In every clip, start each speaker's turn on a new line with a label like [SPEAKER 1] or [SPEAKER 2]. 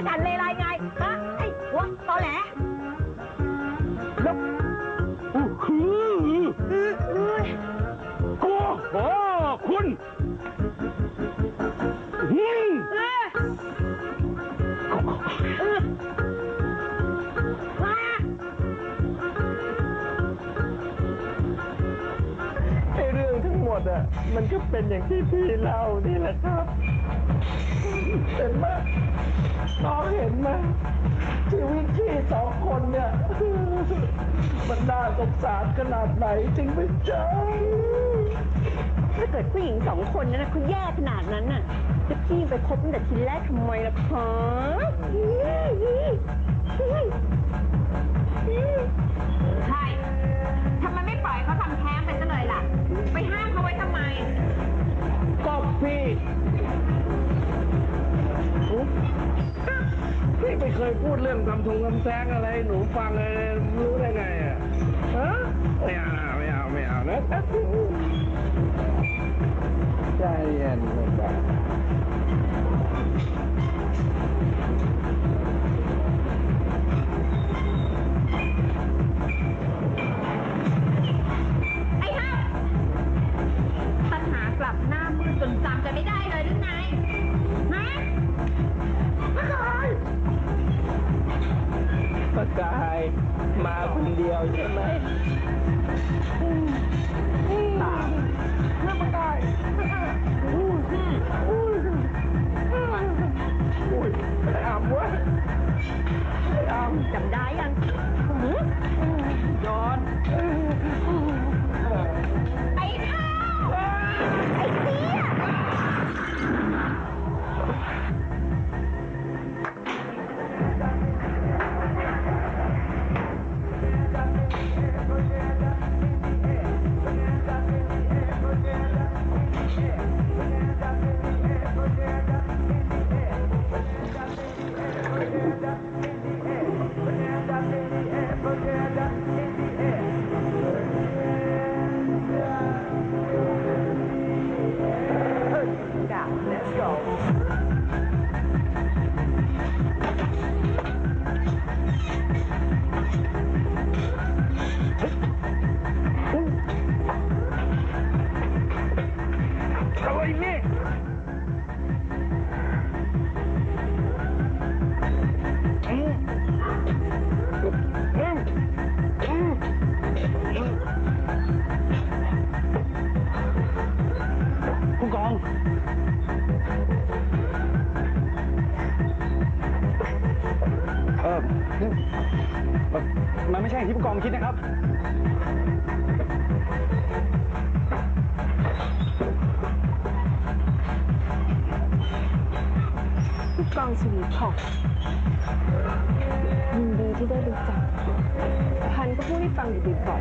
[SPEAKER 1] จันเลไรไงฮะไอ้หัวตอแหล
[SPEAKER 2] แล้วโอ้โหคุณ
[SPEAKER 3] มันก็เป็นอย่างที่พี่เล่านี่แหละครับเห็นไหมน้องเห็นไหมชีวิตพี่สองคนเนี่ยมันน่าสงสารขนาดไหนจริงไหมจ๊ะ
[SPEAKER 1] ถ้าเกิดผู้หญิงสองคนนั้นเขาแย่ขนาดนั้นน่ะจะพี่ไปคบตั้งแต่ทีแรกทำไมล่ะคะใช่ทำไมไม่ปล่อยเขาทำแท้งไปซะเลยล่ะไปห้ามเขาไว้ทำไม
[SPEAKER 3] ก็พี่ไม่เคยพูดเรื่องทำแท้งอะไรหนูฟังเลยรู้ได้ไงอ่ะฮะไม่เอานะใจเย็นนะ
[SPEAKER 1] กลับหน้ามืดจนจำจะไม่ได้เลยหรือไงฮะ
[SPEAKER 3] ปากายมาคนเดียวใช่ไหมปากายไอ้อ่ำวะไอ้อ่ำ
[SPEAKER 1] จำได้ยัง
[SPEAKER 3] ย้อน
[SPEAKER 1] ไอ้ข้าวไอ้เตี้ย
[SPEAKER 2] มันไม่ใช่ที่ผู้กองคิดนะครับ
[SPEAKER 1] ผู้กองสุริพงษ์ยินดีที่ได้รู้จักพันก็พูดให้ฟังอยู่บ่อย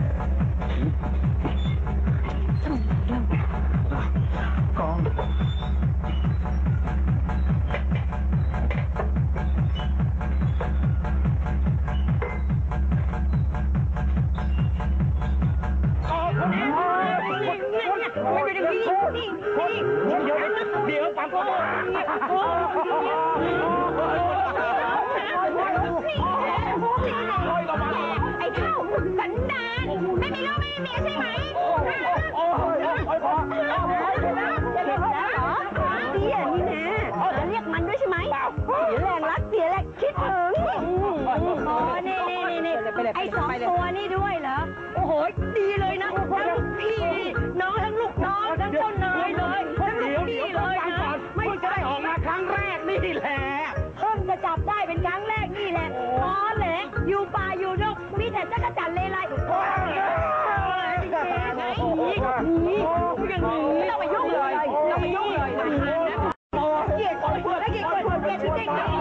[SPEAKER 1] ๆทำไมเล่ากอง
[SPEAKER 3] เดี๋ยวปั๊มก่อน
[SPEAKER 1] ไอ้เท่าสันดานไม่มีลูกไม่มีเมียใช่ไหมเตี้ยนี่แน่จะเรียกมันด้วยใช่ไหมเสียแรงรักเสียแรงคิดถึงนี่ไอ้สองตัวนี่ด้วยเหรอโอ้โหดีเลยนะทั้งพี่น้องทั้งลูกน้องทั้งเจ้านายเลยทั้งลูกพี่เลยนะไม่ใช่
[SPEAKER 3] ออกมาครั้งแรกนี่แหละ
[SPEAKER 1] เพิ่งจะจับได้เป็นครั้งแรกนี่แหละพอแหละอยู่ป่าอยู่ดงมีแต่จักรจันทร์เลไลไม่ต้องมายุ่งเลยต้องมายุ่งเลยเกลียดคนพูดและเกลียดคนพูดเกลียดชุดเด็กเลย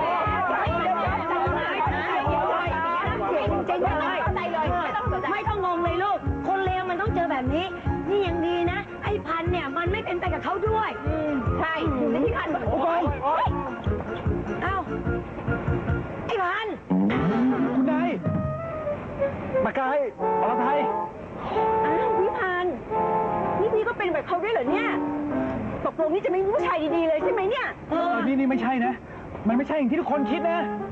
[SPEAKER 1] จริงๆเลยใจเลยไม่ต้องงงเลยลูกคนเลวมันต้องเจอแบบนี้นี่ยังดีนะไอ้พันเนี่ยมันไม่เป็นไปกับเขาด้วยใช่อยู่ในที่พันโอ้ยเอ้าไอ้พัน
[SPEAKER 2] คุณนายปากกายอรไทย
[SPEAKER 1] อ้าวพี่พันนี่พี่ก็เป็นแบบเขาด้วยเหรอเนี่ยตกลงนี่จะไม่มีผู้ชายดีๆเลยใช่ไหมเนี่ย
[SPEAKER 2] นี่ไม่ใช่นะมันไม่ใช่อย่างที่ทุกคนคิดนะ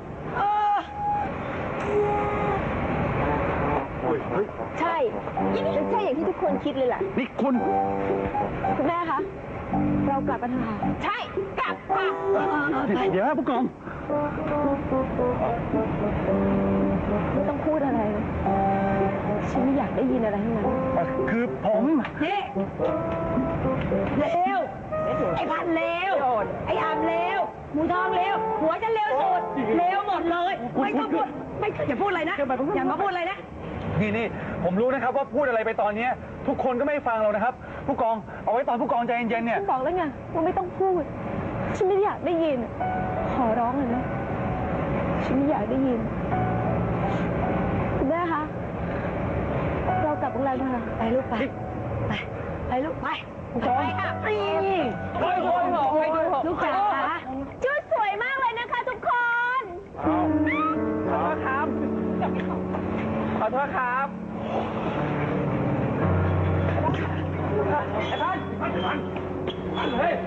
[SPEAKER 1] ใช่ไม่ใช่อย่างที่ทุกคนคิดเลยแหละ
[SPEAKER 2] นี่คุณ
[SPEAKER 1] คุณแม่คะ เรากลับกันเถอะค่ะใช่ กลับค่ะ
[SPEAKER 2] เดี๋ยวนะผู้กอง
[SPEAKER 1] ไม่ต้องพูดอะไร ฉันไม่อยากได้ยินอะไรทั้งนั้น
[SPEAKER 2] คือผม
[SPEAKER 1] นี่เลวไอ้พันเลวไอ้อามเลวหมูทองเลวหัวจะเลวสุดเลวหมดเลย ไม่ต้องพูด ไม่อย่าพูดอะไรนะ อย่ามาพูดอะไรนะ
[SPEAKER 2] นี่ผมรู้นะครับว่าพูดอะไรไปตอนนี้ทุกคนก็ไม่ฟังเรานะครับ ผู้กองเอาไว้ตอนผู้กองใจเย็นๆเนี่ย
[SPEAKER 1] ฉันบอกแล้วไงว่าไม่ต้องพูด ฉันไม่อยากได้ยิน ขอร้องเลยนะ ฉันไม่อยากได้ยินคุณแม่คะ เรากลับโรงแรมเถอะไปลูกไปไปลูกไปไปค่ะนี่ไปดูลูกจ๋าชุดสวยมากเลยนะคะทุกคน
[SPEAKER 2] ขอโทษครับ ขอโทษครับไอ้พันเฮ้ย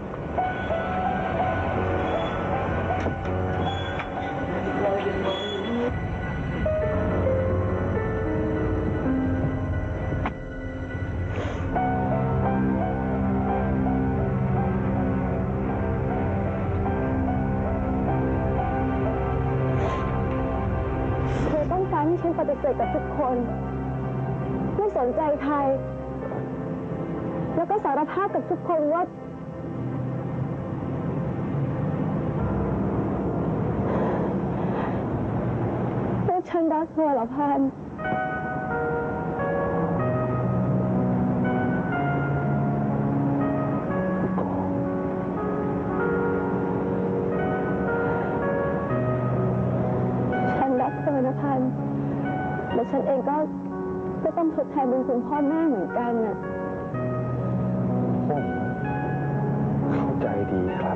[SPEAKER 1] เธอต้องการให้ฉันปฏิเสธกับทุกคนไม่สนใจใคร แล้วก็สารภาพกับทุกคนว่าฉันรักเธอเหรอพันฉันรักเธอนะพันและฉันเองก็ต้องทดแทนบุญคุณพ่อแม่เหมือนกันน่ะ
[SPEAKER 2] ผมเข้าใจดีครับ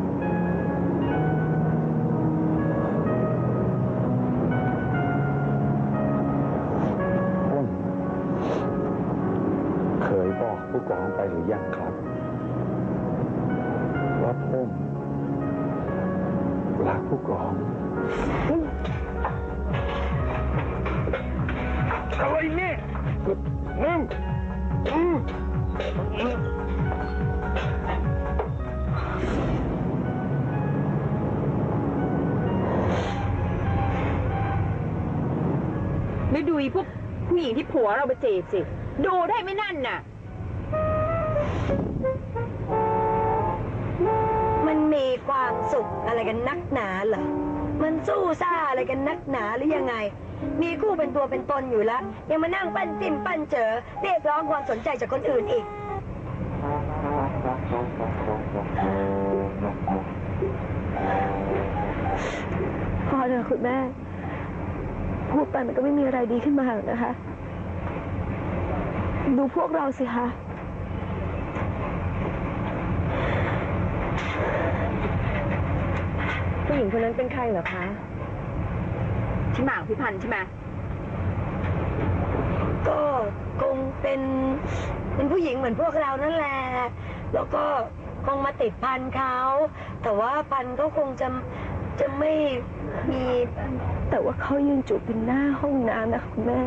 [SPEAKER 2] ผมเคยบอกผู้กองไปหรือยังครับว่าผมรักผู้กองอะไรเนี่ย
[SPEAKER 1] ไม่ดูพวกผู้หญิงที่ผัวเราไปจีบสิ ดูได้ไม่นั่นน่ะ มันมีความสุขอะไรกันนักหนาเหรอ มันสู้ซ่าอะไรกันนักหนาหรือยังไง มีคู่เป็นตัวเป็นตนอยู่แล้ว ยังมานั่งปั้นจิ้มปั้นเจอเรียกร้องความสนใจจากคนอื่นอีก พอเถอะคุณแม่ พูดไปมันก็ไม่มีอะไรดีขึ้นมาหรอกนะคะ ดูพวกเราสิคะผู้หญิงคนนั้นเป็นใครเหรอคะที่หมากพิพันธ์ใช่ไหมก็คงเป็นผู้หญิงเหมือนพวกเรานั่นแหละแล้วก็คงมาติดพันเขาแต่ว่าพันก็คงจะไม่มีแต่ว่าเขายืนจูบเป็นหน้าห้องน้ำนะคุณแม่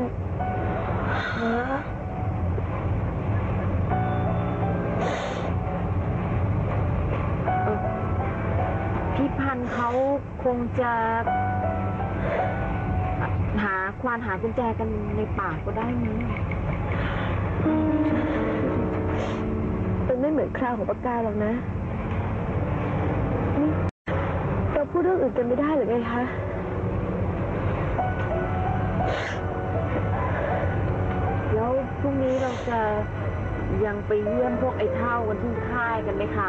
[SPEAKER 1] พี่พันเขาคงจะควานหากุญแจกันในป่าก็ได้มั้ยเป็นไม่เหมือนคราวของปากกาหรอกนะเราพูดเรื่องอื่นกันไม่ได้หรือไงคะแล้วพรุ่งนี้เราจะยังไปเยี่ยมพวกไอ้เท่ากันที่ค่ายกันไหมคะ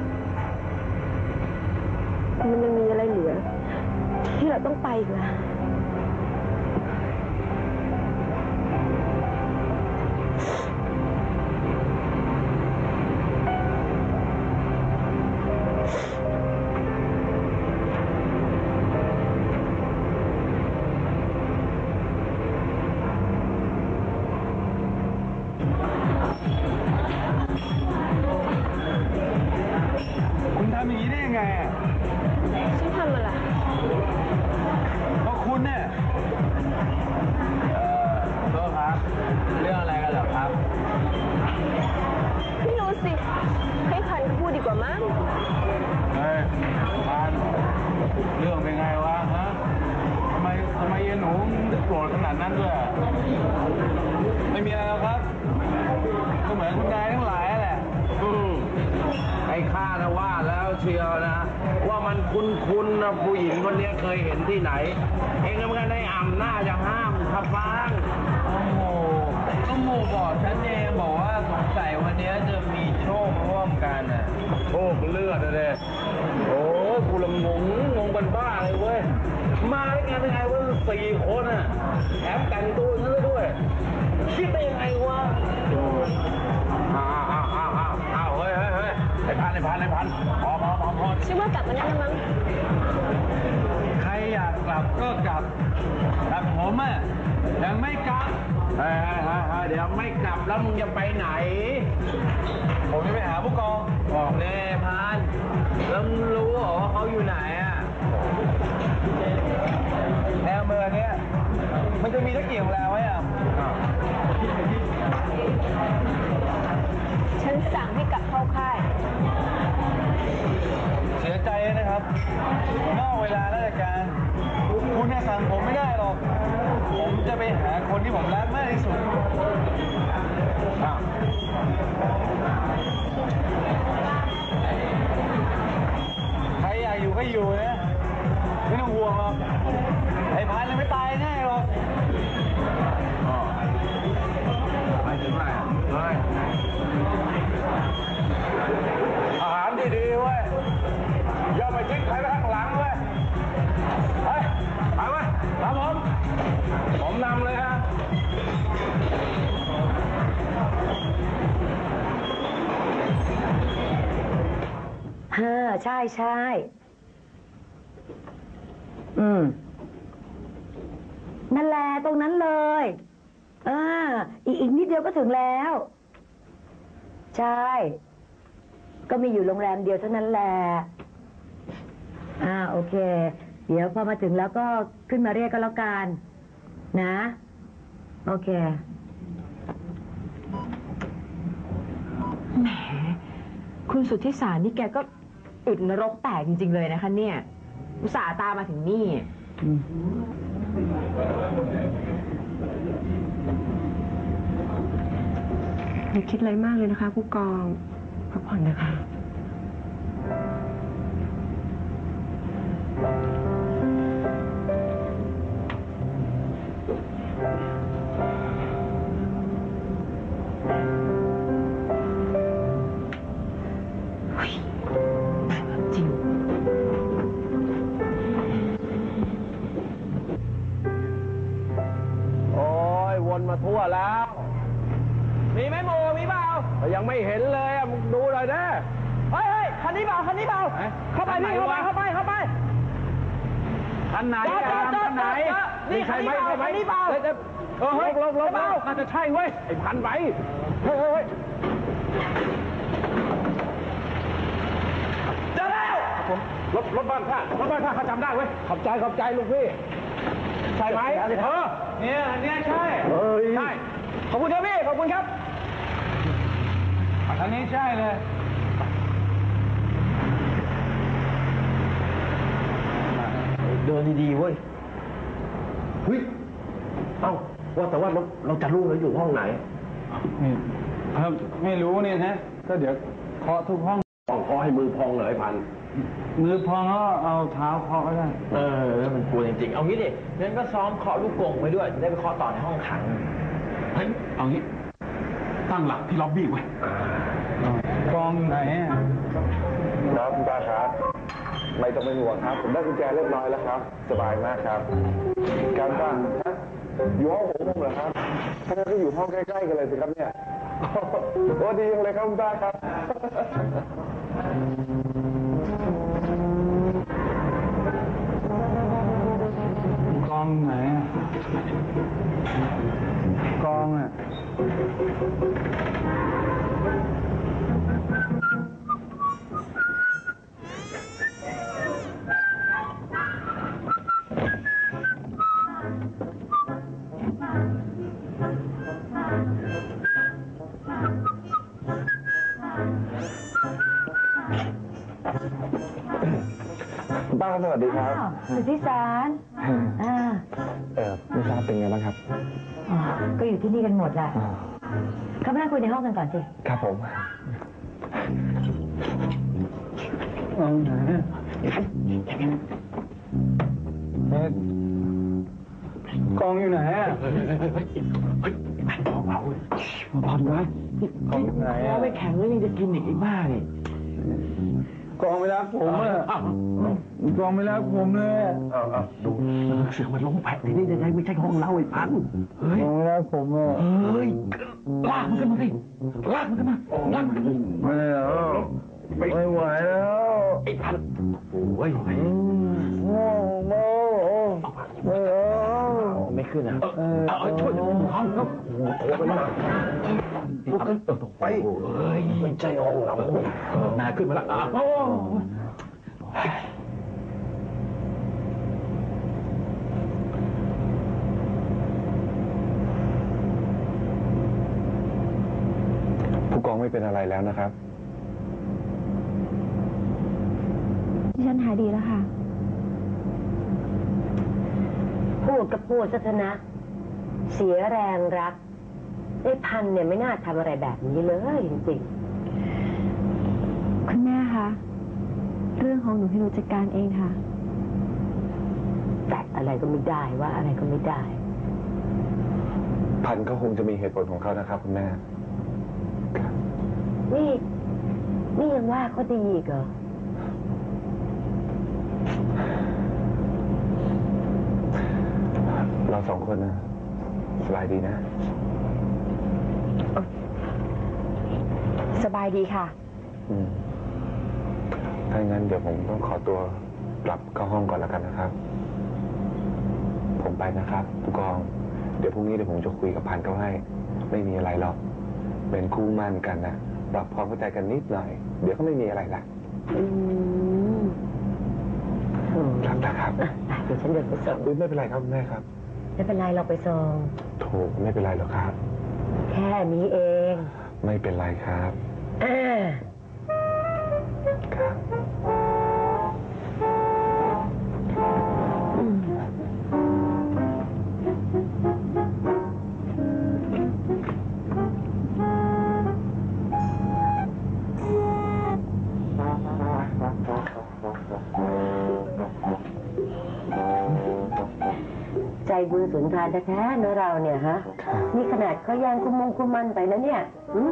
[SPEAKER 1] มันยังมีอะไรเหลือที่เราต้องไปอีกล่ะ
[SPEAKER 2] คุณทำอย่างนี้ได้ยังไงอ่ะ
[SPEAKER 1] ฉันไม่รู้สิให้พันพูดดีกว่ามั้ง
[SPEAKER 2] เฮ้ยพันเรื่องเป็นไงวะฮะทำไมยายหนูโกรธขนาดนั้นด้วยไม่มีอะไรหรอกครับก็เหมือนคุณนายทั้งหลายแหละ
[SPEAKER 3] ไอ้ข้านะว่าแล้วเชียวนะว่ามันคุ้นๆนะผู้หญิงคนนี้เคยเห็นที่ไหน เองก็เหมือนกันในอ่ำหน้าจะห้ามขับฟัง
[SPEAKER 4] โอ้โหก็หมู่บอกฉันเองบอกว่าสงสัยวันนี้จะมีโชคร่วมกันอ่ะ
[SPEAKER 3] โชคเลือดเลยโอ้ยกูละงงเป็นบ้าเลยเว้ยมาได้ไงเป็นไงวะ4 คนอ่ะแถมแต่งตัวอย่างนั้นด้วยคิดได้ยังไงวะอ้าวเฮ้ยไอ้พันพอ
[SPEAKER 1] ชื่อว่ากลับมานั่นแล้วมั้ง
[SPEAKER 2] ใครอยากกลับก็กลับแต่ผมอ่ะยังไม่กลับ
[SPEAKER 3] เฮ้ยเดี๋ยวไม่กลับแล้วมึงจะไปไหน
[SPEAKER 2] ผมจะไปหาผู้กอง
[SPEAKER 4] บอกแน่พานแล้วมึงรู้เหรอว่าเขาอยู่ไหนอ่ะ
[SPEAKER 2] แนวเมืองเนี้ยมันจะมีตะเกียงแล้วไหมอ่ะ
[SPEAKER 1] ฉันสั่งให้กลับเข้าค่าย
[SPEAKER 2] เสียใจนะครับนอกเวลาราชการคุณเนี่ยสั่งผมไม่ได้หรอกผมจะไปหาคนที่ผมรักมากที่สุดใครอยากอยู่ก็อยู่นะไม่ต้องห่วงหรอกไอ้พันธุ์ไม่ตายแน่หรอก
[SPEAKER 3] ไปถึงไหนเฮ้ยอาหารดีๆเว้ยอย่าไปทิ้งใครไว้ข้างหลังเว้ยไปเว้ยครับผมนำเลยฮะ
[SPEAKER 1] ใช่นั่นแหละตรงนั้นเลยอีกนิดเดียวก็ถึงแล้ว ใช่ก็มีอยู่โรงแรมเดียวเท่านั้นแหละโอเคเดี๋ยวพอมาถึงแล้วก็ขึ้นมาเรียกก็แล้วกันนะโอเคแหมคุณสุทธิสารนี่แกก็อึดนรกแตกจริงๆเลยนะคะเนี่ยอุตส่าห์ตามมาถึงนี่
[SPEAKER 5] อย่าคิดอะไรมากเลยนะคะผู้กองพักผ่อนนะคะจริง
[SPEAKER 3] โอ้ยวนมาทั่วแล้ว
[SPEAKER 4] มีไหมโมมีเปล่า
[SPEAKER 3] ยังไม่เห็นเลยอ่ะมึงดูเลยนะ
[SPEAKER 4] เฮ้ยคันนี้เปล่าเข้าไปพี่เข้าไป
[SPEAKER 3] คันไหนคันไหนนี่ใช่ไหมใช่ไหมลบน่าจะใช่เว้ยไอ้พันไปเฮ้ย
[SPEAKER 4] เจอแล้ว
[SPEAKER 3] รถบ้านข้าจำได้เว้ยขอบใจลูกพี่ใช่ไหม
[SPEAKER 2] เนี่ยอันเนี้ยใช่
[SPEAKER 3] ใช่
[SPEAKER 4] ขอบคุณครับพี่ขอบคุณครับ
[SPEAKER 2] อันนี้ใช่เลย
[SPEAKER 3] เดินดีๆเว้ยเฮ้ยเอ้าว่าแต่ว่าเราจะรู้เลยอยู่ห้องไหน
[SPEAKER 2] ไม่รู้เนี่ยนะก็เดี๋ยวเคาะทุกห้อง
[SPEAKER 3] ขอให้มือพองเลยพัน
[SPEAKER 2] มือพองก็เอาเท้าเคาะก็ได้
[SPEAKER 3] มันกลัวจริงๆเอางี้ดิงั้นก็ซ้อมเคาะลูกกงไว้ด้วยจะได้ไปเคาะต่อในห้องขังเฮ้ยเอางี้ตั้งหลักที่ล็อบบี้ไว้
[SPEAKER 2] กองอยู่ไหนอ่ะ
[SPEAKER 6] ครับคุณตาครับไม่ต้องเป็นห่วงครับผมได้กุญแจเรียบร้อยแล้วครับสบายมากครับการบ้านอยู่ห้องผมเหรอครับถ้างั้นก็อยู่ห้องใกล้ๆกันเลยสิครับเนี่ยโอ้ดีจังเลยครับคุณตาครับ
[SPEAKER 2] กองไหนอ่ะกองอ่ะ
[SPEAKER 6] ป้าสวัสดีครับ
[SPEAKER 1] สุทธิสาร
[SPEAKER 6] ไม่ทราบเป็นไงบ้างครับ
[SPEAKER 1] ก็อยู่ที่นี่กันหมดแหละเข้ามานั่งคุยในห้องกันก่อนสิ
[SPEAKER 6] ครับผมกองอยู่ไหนอ่ะบอลไว้กองอยู่ไหนอ่ะไม่แข็งแล้วยังจะกินอีกบ้านี่กองไม่รักผมอ่ะกองไม่รักผมเลยดูเสียงมันลงแผลนี่จะใช่ไม่ใช่ห้องเราไอ้พันเฮ้ยกองไม่รักผมอ่ะเฮ้ยลากมันขึ้นมาสิลากมันขึ้นมาลากมันขึ้นมาไม่แล้วไม่ไหวแล้วไอ้พันโอ้ยไม่ขึ้นอ่ะช่วยห้องครับโอ้โหไปแล้วไปเฮ้ยไม่ใจห้องเรานาขึ้นมาแล้วผู้กองไม่เป็นอะไรแล้วนะครับ
[SPEAKER 5] ดิฉันหายดีแล้วค่ะ
[SPEAKER 1] พูดก็พูดซะนะเสียแรงรักไอ้พันเนี่ยไม่น่าทำอะไรแบบนี้เลยจริง
[SPEAKER 5] ๆคุณแม่คะเรื่องของหนูให้หนูจัดการเองค่ะ
[SPEAKER 1] แต่อะไรก็ไม่ได้ว่าอะไรก็ไม่ได้
[SPEAKER 6] พันเขาคงจะมีเหตุผลของเขานะครับคุณแม่
[SPEAKER 1] นี่ยังว่าเขาดีอีกเหรอ
[SPEAKER 6] เราสองคนนะสบายดีนะ
[SPEAKER 5] สบายดีค่ะ
[SPEAKER 6] ถ้างั้นเดี๋ยวผมต้องขอตัวกลับเข้าห้องก่อนแล้วกันนะครับ ผมไปนะครับผู้กองเดี๋ยวพรุ่งนี้เดี๋ยวผมจะคุยกับพันเขาให้ไม่มีอะไรหรอกเป็นคู่มั่นกันนะปรับความเข้าใจกันนิดหน่อยเดี๋ยวก็ไม่มีอะไรละครับนะครับ
[SPEAKER 1] เดี๋ยวฉันเดินไปส่ง
[SPEAKER 6] ไม่เป็นไรครับแม่ครับ
[SPEAKER 1] ไม่เป็นไรเราไปส่ง
[SPEAKER 6] โถไม่เป็นไรหรอกครับ
[SPEAKER 1] แค่นี้เอง
[SPEAKER 6] ไม่เป็นไรครับครับ
[SPEAKER 1] ใจบุญสุนทานแท้ๆเนอะเราเนี่ยฮะนี่ขนาดเขาแย่งคุณมงคุณมันไปนะเนี่ย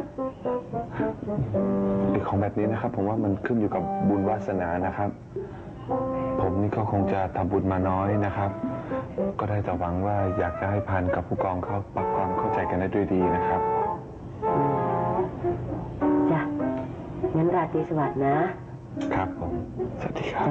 [SPEAKER 6] ของแบบนี้นะครับผมว่ามันขึ้นอยู่กับบุญวาสนานะครับผมนี่ก็คงจะทำบุญมาน้อยนะครับก็ได้แต่หวังว่าอยากจะให้พันกับผู้กองเขาปรับความเข้าใจกันได้ด้วยดีนะครับ
[SPEAKER 1] จ้ะงั้นราตรีสวัสดิ์นะครับ
[SPEAKER 6] ผมสวัสดีครับ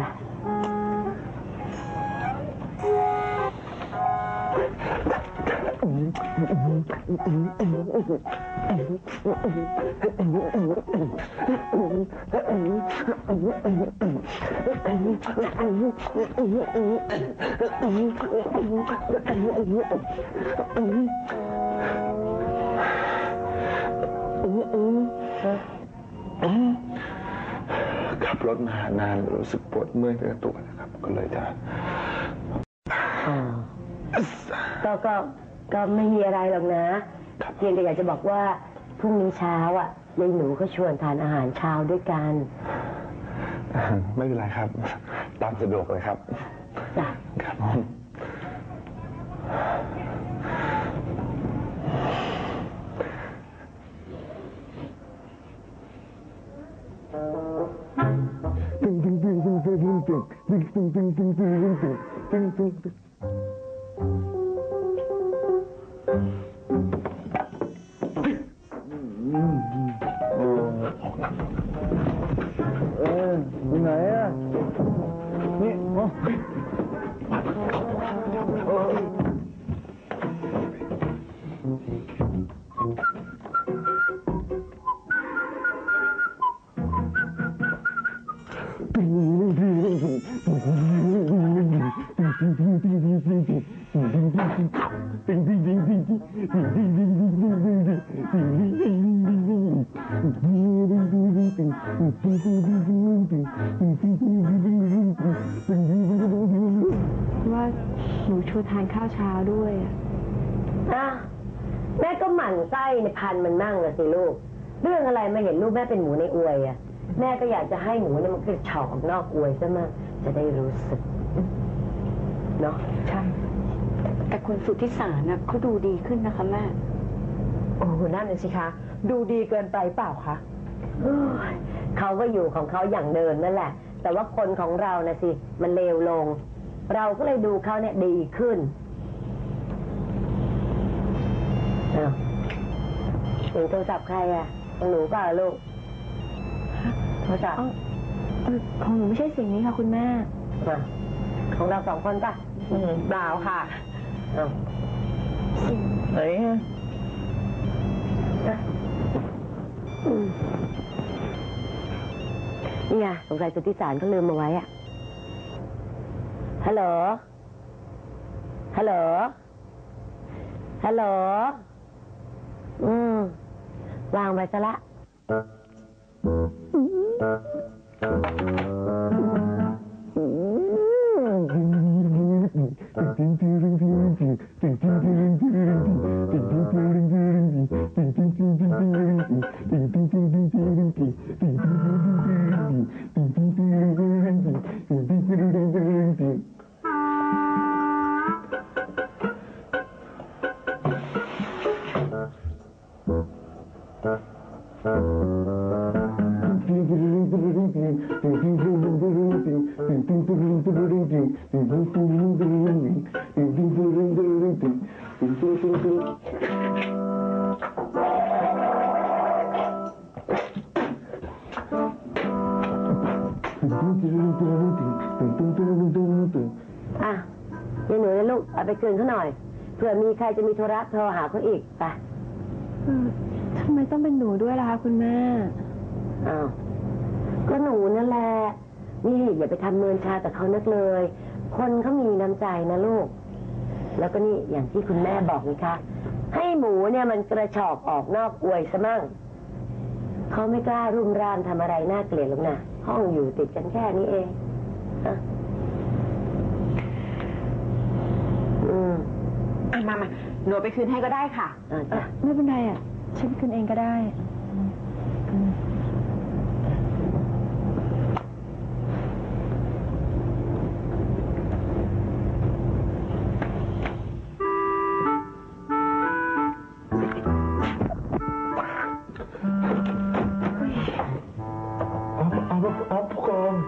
[SPEAKER 6] ขับรถมานานรู้สึกปวดเมื่อยในตัวนะครับก็เลยจะ
[SPEAKER 1] ก็ไม่มีอะไรหรอกนะเพียงแต่อยากจะบอกว่าพรุ่งนี้เช้าอ่ะยายหนูก็ชวนทานอาหารเช้าด้วยกัน
[SPEAKER 6] ไม่เป็นไรครับตามสะดวกเลยครับ
[SPEAKER 1] จ้ะ
[SPEAKER 6] ครับผมอยู่ไหนอ่ะนี่
[SPEAKER 5] ว่าหนูชวนทานข้าวเช้าด้วยอะ
[SPEAKER 1] แม่ก็หมั่นไส้ในพันมันมั่งละสิลูกเรื่องอะไรมาเห็นลูกแม่เป็นหมูในอวยอะแม่ก็อยากจะให้หมูเนี่ยมันกระฉอกออกนอกอวยซะมั่งจะได้รู้สึกเนาะ
[SPEAKER 5] ใช่แต่คนสุดที่สารน่ะเขาดูดีขึ้นนะคะแม่
[SPEAKER 1] โอ้นั่นน่ะสิคะดูดีเกินไปเปล่าคะเขาก็อยู่ของเขาอย่างเดิมนั่นแหละแต่ว่าคนของเรานะสิมันเลวลงเราก็เลยดูเขาเนี่ยดีขึ้นเสียงโทรศัพท์ใครอะของหนูเปล่าลูกโทรศัพท์
[SPEAKER 5] ของหนูไม่ใช่สิ่งนี้ค่ะคุณแม่
[SPEAKER 1] ของเรา2 คนป่ะเปล่าค่ะไหนฮะนี่ไงสงสัยสุทธิสารก็ลืมมาไว้อะฮัลโหลฮัลโหลฮัลโหลวางไปซะละยายหนูนะลูกเอาไปคืนเขาหน่อยเผื่อมีใครจะมีธุระโทรหาเขาอีกไป
[SPEAKER 5] ทำไมต้องเป็นหนูด้วยล่ะคะคุณแม่
[SPEAKER 1] ก็หนูนั่นแหละนี่อย่าไปทำเมินชาแต่เขานักเลยคนเขามีน้ำใจนะลูกแล้วก็นี่อย่างที่คุณแม่บอกนี่คะให้หมูเนี่ยมันกระฉอกออกนอกอวยซะมั่งเขาไม่กล้ารุ่มร่ามทำอะไรน่าเกลียดหรอกนะห้องอยู่ติดกันแค่นี้เอง
[SPEAKER 7] มาหนูไปคืนให้ก็ได้ค่ะ
[SPEAKER 5] ไม่เป็นไรอ่ะฉันคืนเองก็ได้
[SPEAKER 6] ผู้กอง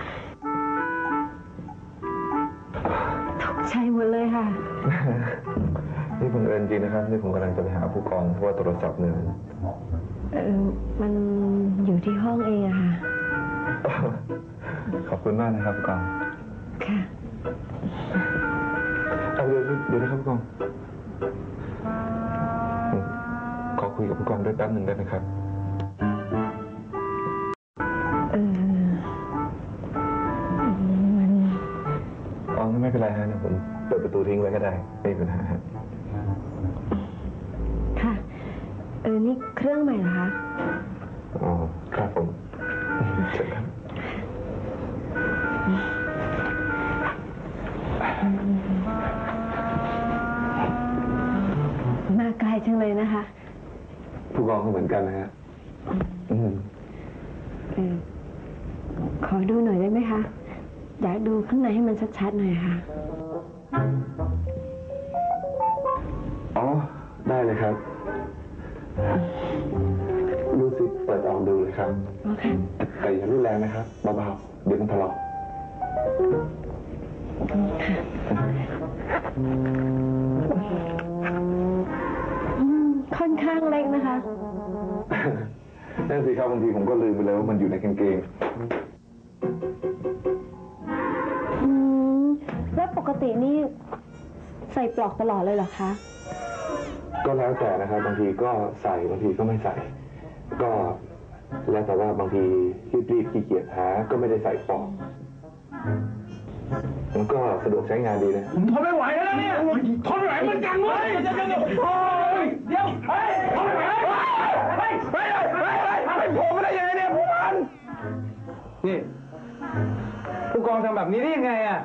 [SPEAKER 5] ตกใจหมดเลยค่ะ
[SPEAKER 6] นี่บังเอิญจริงนะครับนี่ผมกำลังจะไปหาผู้กองเพราะว่าโทรศัพท์เนี่ย
[SPEAKER 5] มันอยู่ที่ห้องเองอะค่ะ
[SPEAKER 6] ขอบคุณมากนะครับผู้กอง
[SPEAKER 5] ค่ะ
[SPEAKER 6] เดี๋ยวนะครับผู้กองขอคุยกับผู้กองด้วยแป๊บหนึ่งได้ไหมครับไม่เป็นไรฮะผมเปิดประตูทิ้งไว้ก็ได้ไม่เป็นปัญหา
[SPEAKER 5] ค่ะนี่เครื่องใหม่เหรอคะ
[SPEAKER 6] อ๋อครับผมเชิญครับ
[SPEAKER 5] มาไกลจังเลยนะคะ
[SPEAKER 6] ผู้กองก็เหมือนกันนะฮะ
[SPEAKER 5] ขอดูหน่อยได้ไหมคะอยากดูข้างในให้มันชัดๆหน่อยค่ะ
[SPEAKER 6] อ๋อได้เลยครับดูสิเปิดออกดูเลยครับแต่อย่ารุนแรงนะครับเบาๆเดี๋ยวมันทะเลาะ
[SPEAKER 5] ค่อนข้างเล็กนะคะ
[SPEAKER 6] นั่นสิครับบางทีผมก็ลืมไปเลยว่ามันอยู่ในกางเกง
[SPEAKER 5] แล้วปกตินี่ใส่ปลอกตลอดเลยเหรอคะ
[SPEAKER 6] ก็แล้วแต่นะครับบางทีก็ใส่บางทีก็ไม่ใส่ก็แล้วแต่ว่าบางทีรีบขี้เกียจหาก็ไม่ได้ใส่ปลอกมันก็สะดวกใช้งานดีนะ
[SPEAKER 2] ผมทนไม่ไหวแล้วเนี่ยทนไม่ไหวเหมือนกันเว้ยโอ้ยเดี๋ยวเฮ้ยทนไม่ไหวเฮ้ยโผล่มาได้ยังไงเนี่ยนี่ผู้กองทำแบบนี้ได้ยังไงอ่ะ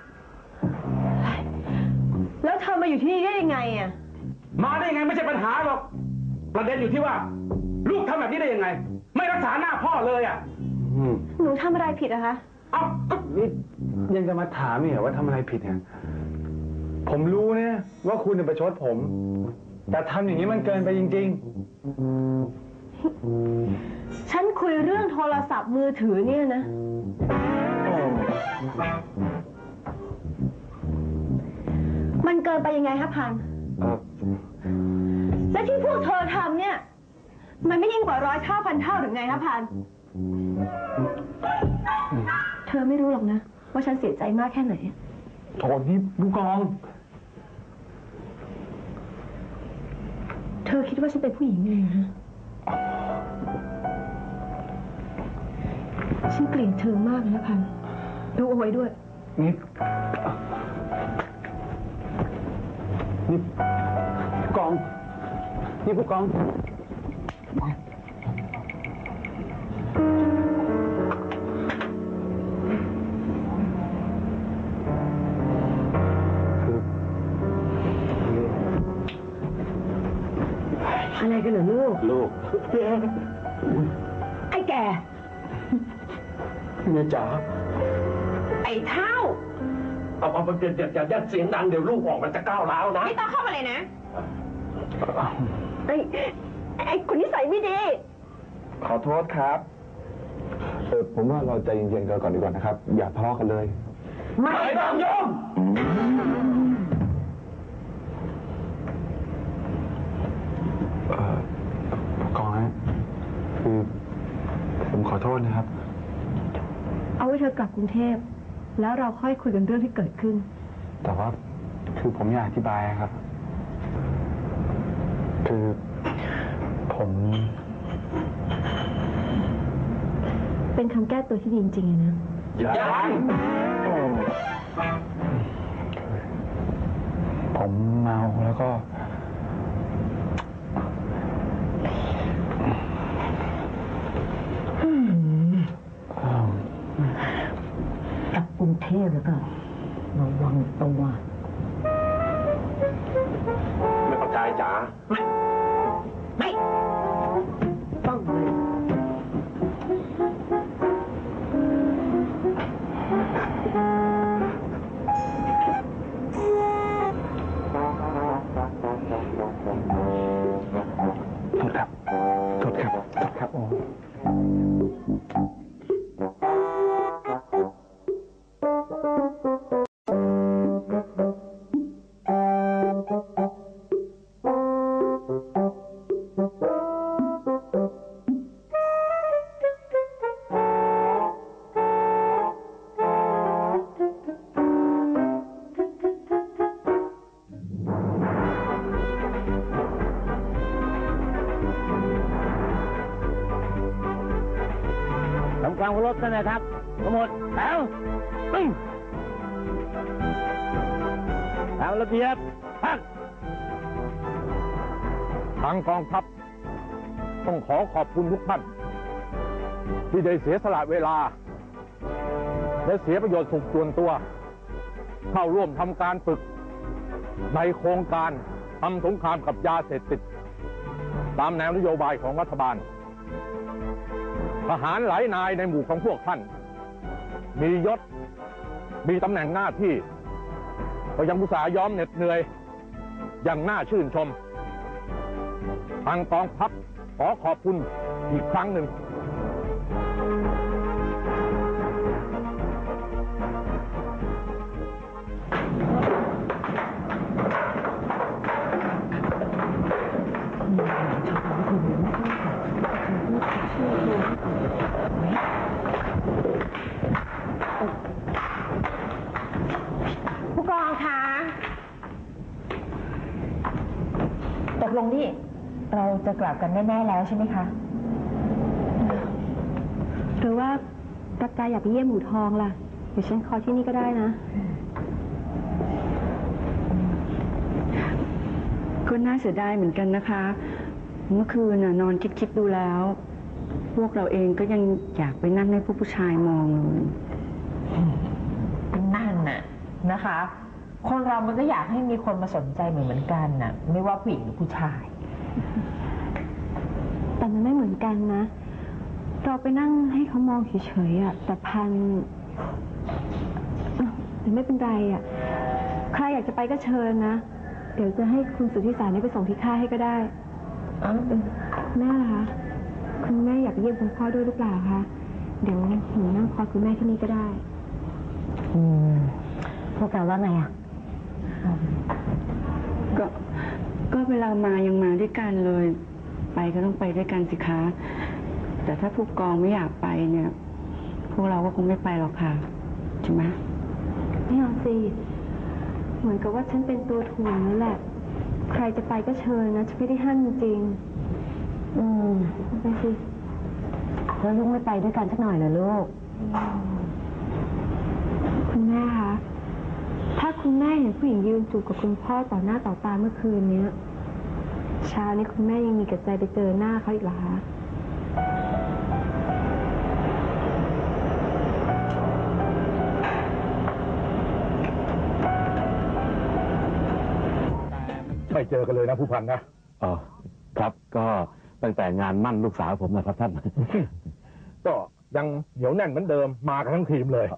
[SPEAKER 1] แล้วเธอมาอยู่ที่นี่ได้ยังไงอ่ะ
[SPEAKER 3] มาได้ยังไงไม่ใช่ปัญหาหรอก ประเด็นอยู่ที่ว่า ลูกทำแบบนี้ได้ยังไง ไม่รักษาหน้าพ่อเลยอ่ะ
[SPEAKER 5] หนูทำอะไรผิดอะคะ
[SPEAKER 3] เอ้าก็
[SPEAKER 2] นี่ยังจะมาถามเนี่ยว่าทำอะไรผิดเนี่ยผมรู้เนี่ยว่าคุณจะประชดผม แต่ทำอย่างนี้มันเกินไปจริง
[SPEAKER 1] ฉันคุยเรื่องโทรศัพท์มือถือเนี่ยนะ มันเกินไปยังไงคะพัน และที่พวกเธอทำเนี่ย มันไม่ยิ่งกว่า100 เท่าพันเท่าหรือไงคะพัน เธอไม่รู้หรอกนะ ว่าฉันเสียใจมากแค่ไหน
[SPEAKER 2] ๆโถนี่ผู้กอง
[SPEAKER 1] เธอคิดว่าฉันเป็นผู้หญิงไงฮะฉันเกลียดเธอมากนะพันดูเอาไว้ด้วย
[SPEAKER 2] นี่ผู้กอง นี่ผู้กอง
[SPEAKER 1] อะไรกันเหรอลูก
[SPEAKER 3] ลูก
[SPEAKER 1] ไอ้แก
[SPEAKER 3] เมียจ๋า
[SPEAKER 1] ไอ้เท่า
[SPEAKER 3] เอาอย่าเสียงดังเดี๋ยวลูกออกมันจะก้าวร้าวนะ
[SPEAKER 1] ไม่ต้องเข้ามาเลยนะ ไอ้คนนิสัยไม่ดี
[SPEAKER 6] ขอโทษครับผมว่าเราใจเย็นๆกันก่อนดีกว่านะครับ อย่าทะเลาะกันเลย
[SPEAKER 3] ไม่ต้องยอม
[SPEAKER 2] ผู้กองฮะคือผมขอโทษนะครับ
[SPEAKER 1] เอาไว้เธอกลับกรุงเทพ แล้วเราค่อยคุยกันเรื่องที่เกิดขึ้น
[SPEAKER 2] แต่ว่าคือผมอยากอธิบายครับ คือผม
[SPEAKER 1] เป็นคำแก้ตัวที่ดีจริงๆนะ
[SPEAKER 3] ยัง
[SPEAKER 2] ผมเมาแล้วก็
[SPEAKER 1] กลับกรุงเทพแล้วก็ระวังตัว
[SPEAKER 3] ไม่เข้าใจจ๋า
[SPEAKER 1] ไม่ต้องเลย
[SPEAKER 2] โทษครับ โทษครับ โทษครับโอ้
[SPEAKER 3] ทำความเคารพท่านนะครับทั้งหมดแถวตึ้งตามระเบียบพัก
[SPEAKER 8] ทางกองทัพต้องขอขอบคุณทุกท่านที่ได้เสียสละเวลาและเสียประโยชน์สุขส่วนตัวเข้าร่วมทำการฝึกในโครงการทำสงครามกับยาเสพติดตามแนวนโยบายของรัฐบาลทหารหลายนายในหมู่ของพวกท่านมียศมีตำแหน่งหน้าที่ก็ยังอุตส่าห์ยอมเหน็ดเหนื่อยอย่างน่าชื่นชมทางกองทัพขอขอบคุณอีกครั้งหนึ่ง
[SPEAKER 7] ผู้กองคะตกลงนี่เราจะกลับกันแน่ๆแล้วใช่ไหมคะ
[SPEAKER 5] หรือว่าประกายอยากไปเยี่ยมหมูทองล่ะ เดี๋ยวฉันคอยที่นี่ก็ได้นะก็น่าเสียดายเหมือนกันนะคะ เมื่อคืนน่ะนอนคิดดูแล้วพวกเราเองก็ยังอยากไปนั่งให้ผู้ชายมองเลย
[SPEAKER 7] นั่นน่ะนะคะ คนเรามันก็อยากให้มีคนมาสนใจเหมือนกันน่ะ ไม่ว่าผู้หญิงหรือผู้ชาย
[SPEAKER 5] แต่มันไม่เหมือนกันนะ เราไปนั่งให้เขามองเฉยๆอ่ะแต่พันแต่ไม่เป็นไรอ่ะใครอยากจะไปก็เชิญนะเดี๋ยวจะให้คุณสุทธิสารนี่ไปส่งที่ค่ายให้ก็ได้แม่ล่ะคะคุณแม่อยากเยี่ยมคุณพ่อด้วยหรือเปล่าคะเดี๋ยวหนูนั่งคอยคุณแม่ที่นี่ก็ได้
[SPEAKER 7] พวกเราว่าไงอ่ะ
[SPEAKER 5] ก็เวลามายังมาด้วยกันเลยไปก็ต้องไปด้วยกันสิคะแต่ถ้าผู้กองไม่อยากไปเนี่ยพวกเราก็คงไม่ไปหรอกค่ะใช่ไหมไม่เอาสิเหมือนกับว่าฉันเป็นตัวถ่วงนั่นแหละใครจะไปก็เชิญนะฉันไม่ได้ห้ามจริงไปสิแล้วลูกไม่ไปด้วยกันสักหน่อยเหรอลูกคุณแม่คะถ้าคุณแม่เห็นผู้หญิงยืนจูบกับคุณพ่อต่อหน้าต่อตาเมื่อคืนนี้เช้านี้คุณแม่ยังมีกระใจไปเจอหน้าเขาอีกเหรอคะ
[SPEAKER 8] ไม่เจอกันเลยนะผู้พันนะ
[SPEAKER 2] อ๋อครับก็ตั้งแต่งานมั่นลูกสาวผมนะครับท่าน
[SPEAKER 8] ก็ยังเหนียวแน่นเหมือนเดิมมากันทั้งทีมเลย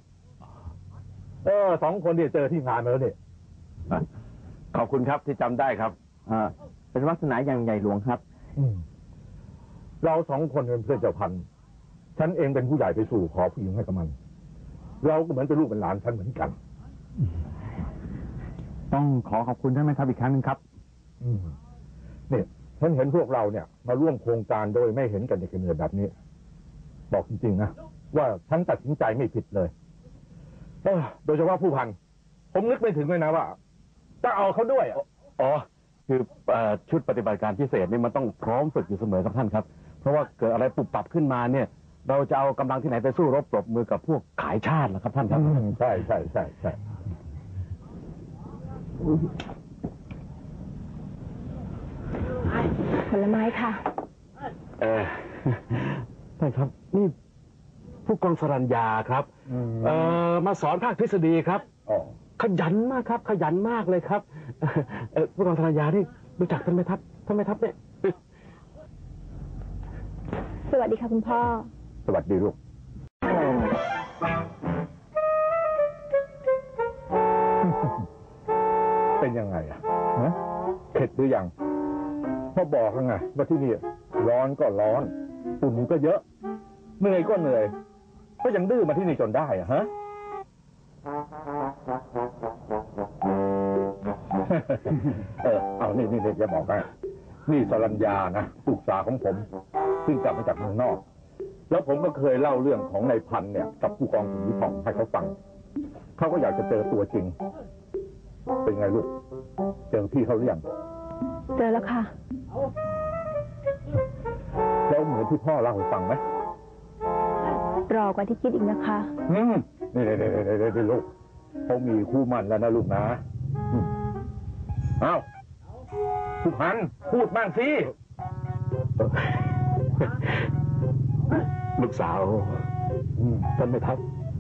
[SPEAKER 8] 2 คนเนี่ยเจอที่งานมาแล้วเนี่ย
[SPEAKER 2] ขอบคุณครับที่จำได้ครับ
[SPEAKER 3] เป็นวาสนาอย่างใหญ่หลวงครับ
[SPEAKER 8] เรา2 คนเป็นเพื่อนเจ้าพันธุ์ฉันเองเป็นผู้ใหญ่ไปสู่ขอผู้หญิงให้กับมันเราก็เหมือนเป็นลูกเป็นหลานฉันเหมือนกัน
[SPEAKER 3] ต้องขอขอบคุณท่านไหมครับอีกครั้งนึงครับ
[SPEAKER 8] เนี่ยฉันเห็นพวกเราเนี่ยมาร่วมโครงการโดยไม่เห็นกันในเหนื่อยแบบนี้บอกจริงๆนะว่าฉันตัดสินใจไม่ผิดเลยโดยเฉพาะผู้พันผมนึกไม่ถึงเลยนะว่าจะเอาเขาด้วย
[SPEAKER 2] อ๋อคือชุดปฏิบัติการพิเศษนี่มันต้องพร้อมฝึกอยู่เสมอครับท่านครับเพราะว่าเกิดอะไรปุบปับขึ้นมาเนี่ยเราจะเอากำลังที่ไหนไปสู้รบปรบมือกับพวกขายชาติล่ะครับท่านครับ
[SPEAKER 8] ใช่ใช่ใช่ใช่
[SPEAKER 5] ผลไม้ค่ะ
[SPEAKER 2] ท่านครับนี่ผู้กองสรัญญาครับมาสอนภาคทฤษฎีครับขยันมากครับขยันมากเลยครับผู้กองสรัญญานี่รู้จักท่านไหมครับเนี่ย
[SPEAKER 5] สวัสดีค่ะคุณพ่อ
[SPEAKER 8] สวัสดีลูกเป็นยังไงอ่ะเข็ดหรือยังพ่อบอกแล้วไงว่าที่นี่ร้อนก็ร้อนฝุ่นก็เยอะเหนื่อยก็เหนื่อยก็ยังดื้อมาที่นี่จนได้อะฮะเอานี่จะบอกนะนี่สรัญญานะลูกสาวของผมซึ่งกลับมาจากเมืองนอกแล้วผมก็เคยเล่าเรื่องของนายพันธุ์เนี่ยกับผู้กองสุริพงษ์ให้เขาฟังเขาก็อยากจะเจอตัวจริงเป็นไงลูกเจอพี่เขาหรือยัง
[SPEAKER 5] เจอแล้วค่ะ
[SPEAKER 8] แล้วเหมือนที่พ่อเล่าให้ฟังไหม
[SPEAKER 5] รอกว่าที่คิดอีกนะคะ
[SPEAKER 8] นี่ลูกเขามีคู่มั่นแล้วนะลูกนะอ้าวผู้พันพูดบ้างสิ
[SPEAKER 2] ลูกสาวท่านไหมครับ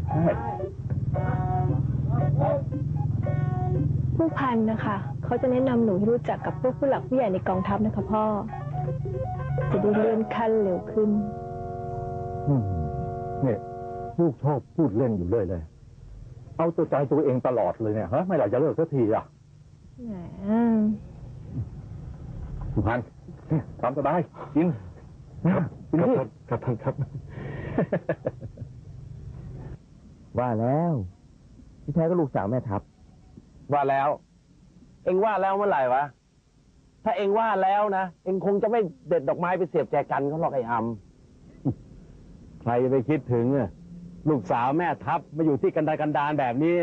[SPEAKER 5] ผู้พันนะคะเขาจะแนะนำหนูให้รู้จักกับพวกผู้หลักผู้ใหญ่ในกองทัพนะคะพ่อจะได้เลื่อนขั้นเร็วขึ้น
[SPEAKER 8] เนี่ยลูกชอบพูดเล่นอยู่เลยเอาตัวใจตัวเองตลอดเลยเนี่ยฮะไม่อยากจะเลิกสักทีอ่ะผู้พันทำสบายกิน
[SPEAKER 2] ครับท่านครับ
[SPEAKER 3] ว่าแล้วที่แท้ก็ลูกสาวแม่ทัพ
[SPEAKER 4] ว่าแล้วเอ็งว่าแล้วเมื่อไหร่วะถ้าเอ็งว่าแล้วนะเอ็งคงจะไม่เด็ดดอกไม้ไปเสียบแจกันเขาหรอกไอ้อำ
[SPEAKER 2] ใครจะไปคิดถึงลูกสาวแม่ทัพมาอยู่ที่กันดารแบบนี้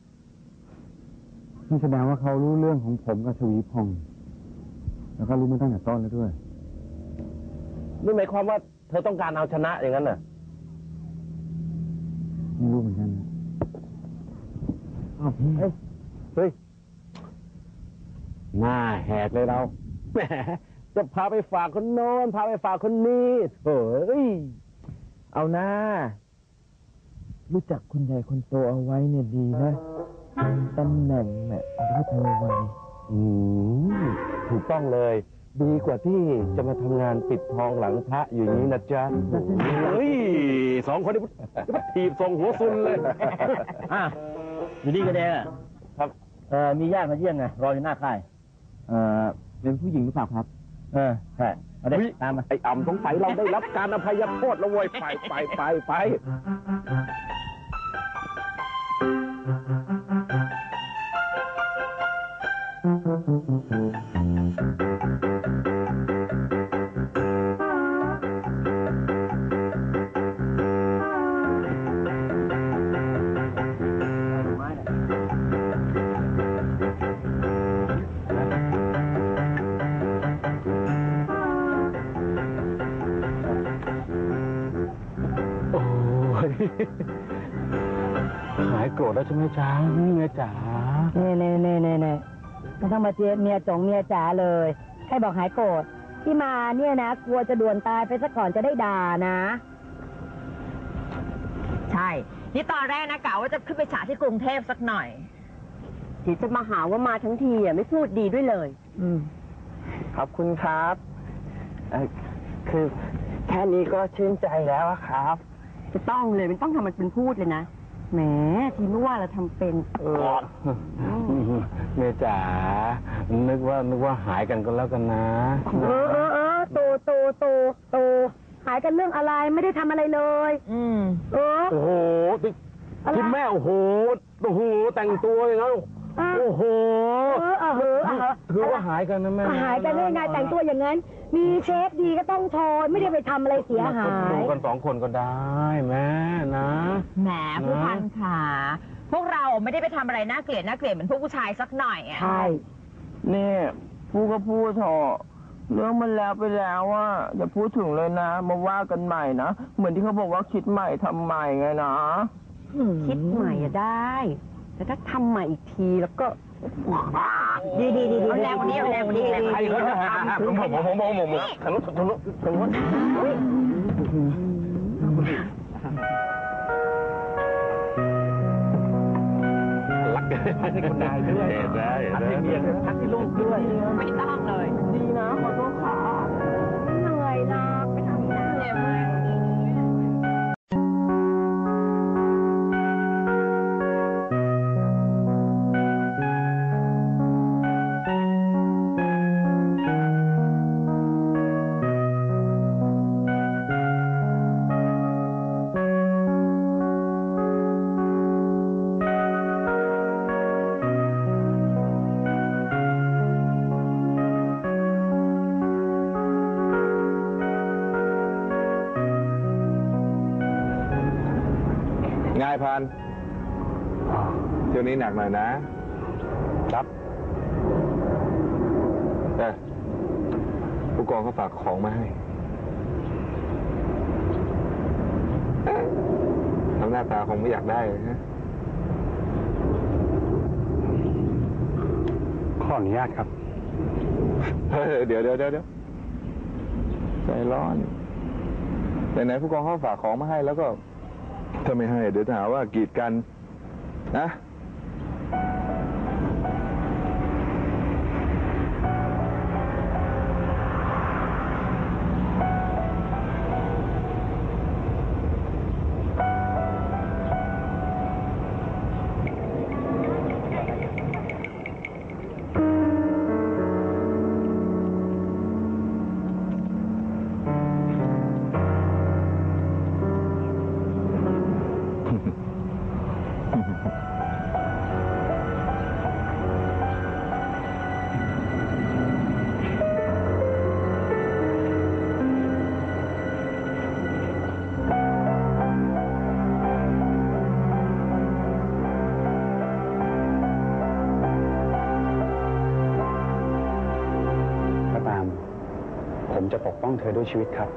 [SPEAKER 3] นี่แสดงว่าเขารู้เรื่องของผมกับชวีพงษ์แล้วก็รู้มาตั้งแต่ต้นแล้วด้วย
[SPEAKER 4] นี่หมายความว่าเธอต้องการเอาชนะอย่างนั้นน่ะ
[SPEAKER 3] ไม่รู้เหมือนกัน
[SPEAKER 2] เฮ้ยหน้าแหกเลยเราแหมจะพาไปฝากคนโน้นพาไปฝากคนนี้เฮ้ย
[SPEAKER 3] เอาหน้ารู้จักคุณใหญ่คนโตเอาไว้เนี่ยดีนะตำแหน่งเนี่ยรัฐวัย
[SPEAKER 4] ถูกต้องเลย ดีกว่าที่จะมาทำงานปิดทองหลังพระอยู่อย่างนี้นะจ๊ะเฮ้ยสองคนนี้ถีบทรงหัวซุนเลย
[SPEAKER 3] อยู่นี่กันเองครับ มีญาติมาเยี่ยมไงรออยู่หน้าค่ายเป็นผู้หญิงหรือเปล่าครับ ใช่เอาเด็กตามมา
[SPEAKER 4] ไอ้อ่ำสงสัยเราได้รับการอภัยโทษแล้วเว้ยไป โอ้ยหายโกรธแล้วใช่ไหมจ๊ะเมียจ๋า
[SPEAKER 1] เน่ไม่ต้องมาเมียจงเมียจ๋าเลยให้บอกหายโกรธที่มาเนี่ยนะกลัวจะด่วนตายไปซะก่อนจะได้ด่านะ
[SPEAKER 7] ใช่ นี่ตอนแรกนะกะว่าจะขึ้นไปฉาที่กรุงเทพสักหน่อย
[SPEAKER 1] ที่จะมาหาว่ามาทั้งทีอ่ะไม่พูดดีด้วยเลย
[SPEAKER 3] ขอบคุณครับคือแค่นี้ก็ชื่นใจแล้วอะครับ
[SPEAKER 1] จะต้องเลยมันต้องทำมันเป็นพูดเลยนะแหมทีไม่ว่าเราทำเป็น
[SPEAKER 4] เมียจ๋านึกว่าหายกันก็แล้วกันนะ
[SPEAKER 1] โตหายกันเรื่องอะไรไม่ได้ทำอะไรเลยโอ้โห
[SPEAKER 4] ที่แม่โอ้โหแต่งตัวอย่างนั้นโอ้โหคือว่าหายกันนะแม่
[SPEAKER 1] หายกันได้ไงแต่งตัวอย่างนั้น มีเชฟดีก็ต้องโทนไม่ได้ไปทำอะไรเสียหาย
[SPEAKER 4] ดูกัน2 คนก็ได้แม่นะ
[SPEAKER 7] แหมผู้พันขาพวกเราไม่ได้ไปทำอะไรน่าเกลียดเหมือนพวกผู้ชายสักหน่อยอ่ะ
[SPEAKER 1] ใช่
[SPEAKER 3] นี่พูดก็พูดเถอะเรื่องมันแล้วไปแล้วว่าอย่าพูดถึงเลยนะมาว่ากันใหม่นะเหมือนที่เขาบอกว่าคิดใหม่ทำใหม่ไงนะ
[SPEAKER 1] คิดใหม่อะได้ แต่ถ้าทำใหม่อีกทีแล้วก็ดี
[SPEAKER 7] เอาแรงกว่านี้
[SPEAKER 4] ใครเขาจะทำผมทะลุรักให้คุณนายด้วยทักให้เมียทักให้ลูกด้วย
[SPEAKER 7] ไม่ต้องเลย
[SPEAKER 3] ดีนะขอโทษค่ะ
[SPEAKER 1] เหนื่อยนะไปทำงานเหนื่อยมาก
[SPEAKER 6] ง่ายพันเที่ยวนี้หนักหน่อยนะครับผู้กองเขาฝากของมาให้ทำหน้าตาคงไม่อยากได้เลยฮะ
[SPEAKER 4] ขออนุญาตครับ
[SPEAKER 6] เดี๋ยวใจร้อนไหนผู้กองเขาฝากของมาให้แล้วก็ถ้าไม่ให้เดี๋ยวจะหาว่ากีดกันนะ
[SPEAKER 4] ผมจะปกป้องเธอด้วยชีวิตครับ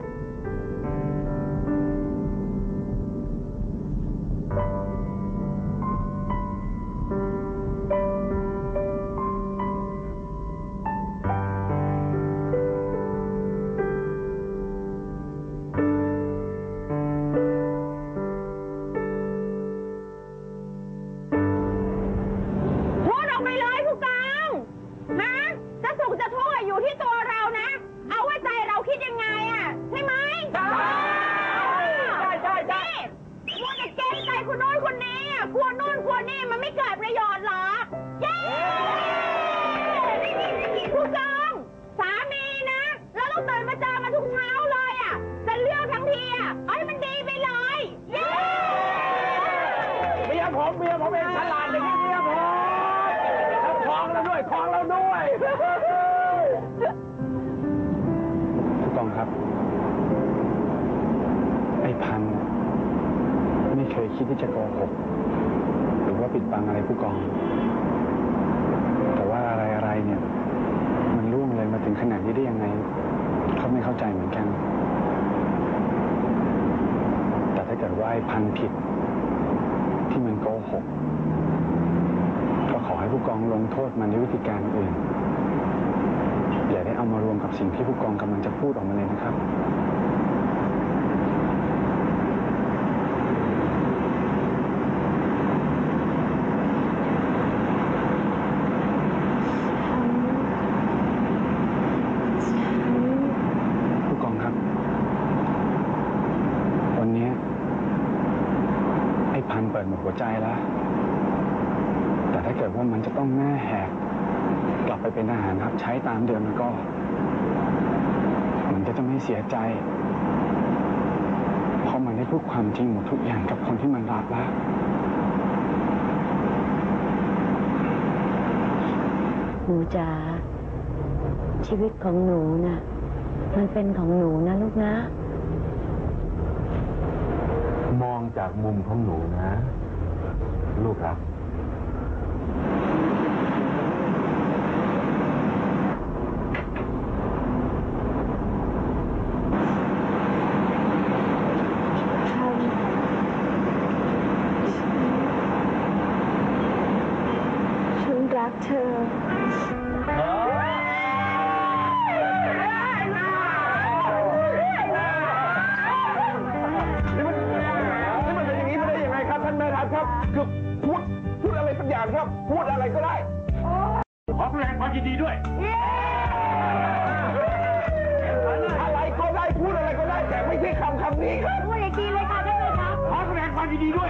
[SPEAKER 3] ผมเมียผมเองฉลาดอย่างนี้เมียผมแล้วท้องแล้วด้วยท้องแล้วด้วย
[SPEAKER 9] ผู้กองครับ ไอ้พันไม่เคยคิดที่จะโกหกหรือว่าปิดบังอะไรผู้กอง แต่ว่าอะไรเนี่ยมันล่วงเลยมาถึงขนาดนี้ได้ยังไงเขาไม่เข้าใจเหมือนกัน แต่ถ้าเกิดว่าไอ้พันผิดที่มันโกหกก็ขอให้ผู้กองลงโทษมันด้วยวิธีการอื่นอย่าได้เอามารวมกับสิ่งที่ผู้กองกำลังจะพูดออกมาเลยนะครับผู้กองครับวันนี้ไอ้พันเปิดหมดหัวใจแล้วแต่ถ้าเกิดว่ามันจะต้องหน้าแหกกลับไปเป็นทหารรับใช้ตามเดิมแล้วก็มันจะไม่เสียใจเพราะมันได้พูดความจริงหมดทุกอย่างกับคนที่มันรักแล้ว
[SPEAKER 1] หนูจ๋าชีวิตของหนูน่ะมันเป็นของหนูนะลูกนะ
[SPEAKER 2] มองจากมุมของหนูนะ ลูกครับ
[SPEAKER 1] ฉันรักเธอ
[SPEAKER 3] นี่มันเป็นอย่างนี้มาได้ยังไงครับท่านแม่ทัพครับคือพูดอะไรสักอย่างครับพูดอะไรก็ได้ขอแสดงความยินดีด้วยอะไรก็ได้พูดอะไรก็ได้แต่ไม่ใช่คำนี้ครับ
[SPEAKER 1] พูดอย่างนี้เลยค่ะได้เลยครับ
[SPEAKER 3] ขอแสดงความยินดีด้วย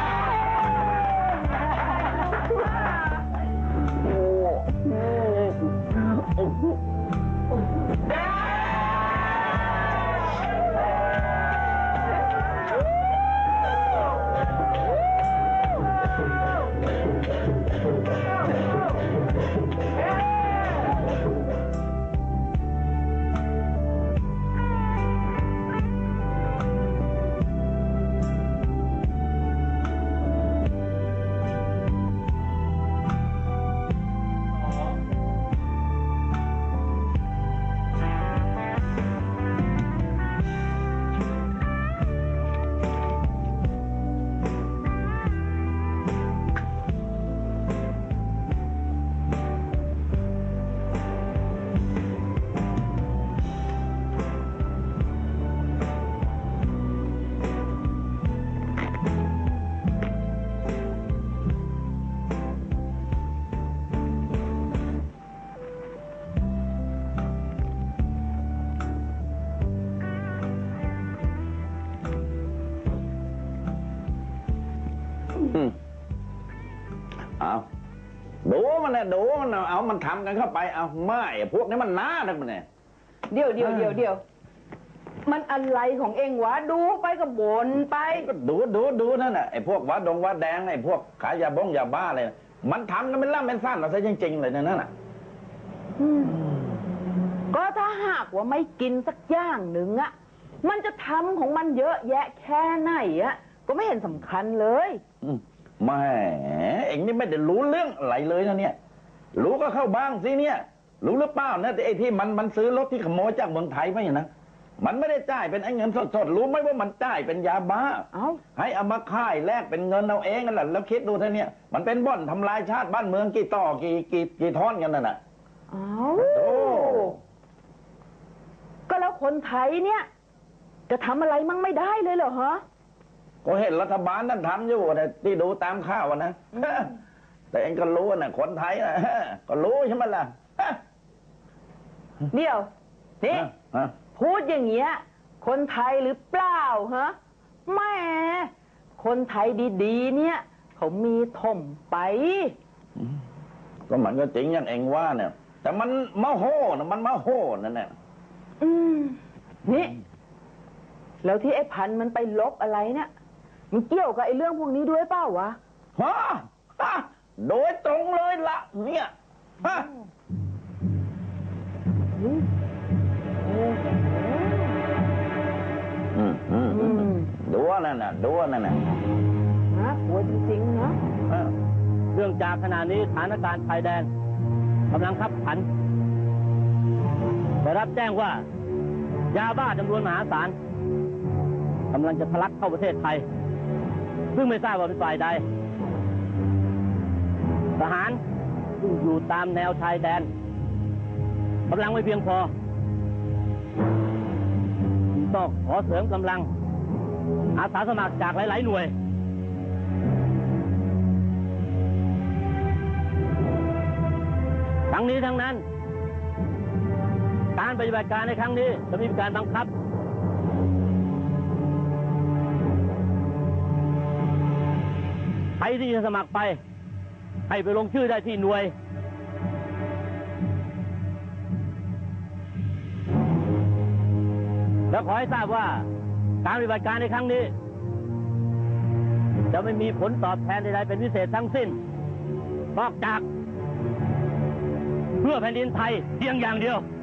[SPEAKER 10] เอาดูมันนะดูมันนะเอามันทำกันเข้าไปเอาไม่พวกนี้มันน้านักมันเนี่ย
[SPEAKER 5] เดี๋ยวมันอะไรของเองวะดูไปก็บ่นไป
[SPEAKER 10] ก็ดูนั่นน่ะไอ้พวกวัดแดงไอ้พวกขายยาบ้งยาบ้าอะไรมันทำกันเป็นล่ำเป็นสั้นเราซะจริงๆเลยนั่นน่ะ
[SPEAKER 5] ก็ถ้าหากว่าไม่กินสักอย่างหนึ่งอะมันจะทำของมันเยอะแยะแค่ไหนอะก็ไม่เห็นสำคัญเลย
[SPEAKER 10] แหม่เอ็งนี่ไม่ได้รู้เรื่องอะไรเลยนะเนี่ยรู้ก็เข้าบ้างสิเนี่ยรู้หรือเปล่านะไอ้ที่มันซื้อรถที่ขโมยจากเมืองไทยไปนะมันไม่ได้จ่ายเป็นไอ้เงินสดๆรู้ไหมว่ามันจ่ายเป็นยาบ้าให้เอามาค่ายแลกเป็นเงินเอาเองนั่นแหละแล้วคิดดูเท่านี้มันเป็นบ่อนทำลายชาติบ้านเมืองกี่ต่อกี่ท่อนกันนั่นน่ะ
[SPEAKER 5] ก็แล้วคนไทยเนี่ยจะทำอะไรมั่งไม่ได้เลยเหรอฮะ
[SPEAKER 10] ก็เห็นรัฐบาลนั่นทำอยู่นะที่ดูตามข่าวนะแต่เองก็รู้นะคนไทยนะก็รู้ใช่ไหมล่ะ
[SPEAKER 5] เดี๋ยวนี่พูดอย่างเงี้ยคนไทยหรือเปล่าฮะแหมคนไทยดีๆเนี่ยเขามีถมไป
[SPEAKER 10] ก็มันก็จริงอย่างเองว่าเนี่ยแต่มันมาโหนะมันมาโหนั่นแหละ
[SPEAKER 5] นี่แล้วที่ไอ้พันมันไปลบอะไรเนี่ยมันเกี่ยวกับไอ้เรื่องพวกนี้ด้วยเปล่าวะ
[SPEAKER 10] ฮะโดยตรงเลยละเนี่ยฮะดูนั่นน่ะดูนั่นน่ะ
[SPEAKER 7] นะกลัวจริงๆเนาะ
[SPEAKER 11] เรื่องจากขณะนี้สถานการณ์ชายแดนกำลังขับขันได้รับแจ้งว่ายาบ้าจำนวนมหาศาลกำลังจะทะลักเข้าประเทศไทยซึ่งไม่ทราบว่าเป็นฝ่ายใดทหารซึ่งอยู่ตามแนวชายแดนกำลังไม่เพียงพอต้องขอเสริมกำลังอาสาสมัครจากหลายๆหน่วยทั้งนี้ทั้งนั้นการปฏิบัติการในครั้งนี้จะมีการบังคับใครที่จะสมัครไปให้ไปลงชื่อได้ที่หน่วยแล้วขอให้ทราบว่าการปฏิบัติการในครั้งนี้จะไม่มีผลตอบแทนใดๆเป็นพิเศษทั้งสิ้นนอกจากเพื่อแผ่นดินไทยเพียงอย่างเดียว